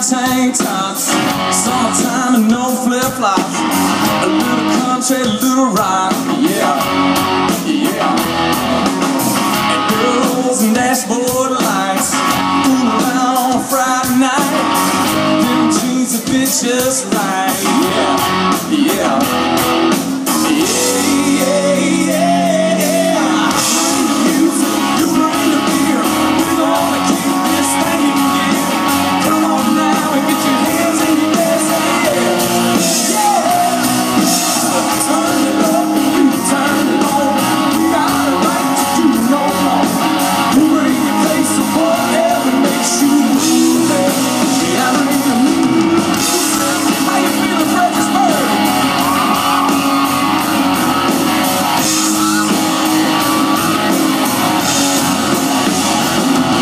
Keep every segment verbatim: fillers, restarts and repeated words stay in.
tank tops, summertime and no flip-flops, a little country, a little rock, yeah, yeah. And girls and dashboard lights, fooling around on a Friday night, them jeans that fit just right, yeah, yeah. Yeah, yeah, yeah. Music, you bring the beer, we're gonna keep this thing in gear. Come on now and get your hands in the air, yeah. Turn it up and you turn it on. We got a right to do no wrong. You bring your place of whatever makes you move, yeah, I bring the mood. How you feeling, Fredericksburg?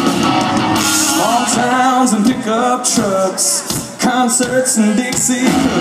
Small towns and pickup trucks, concerts and Dixie hoods.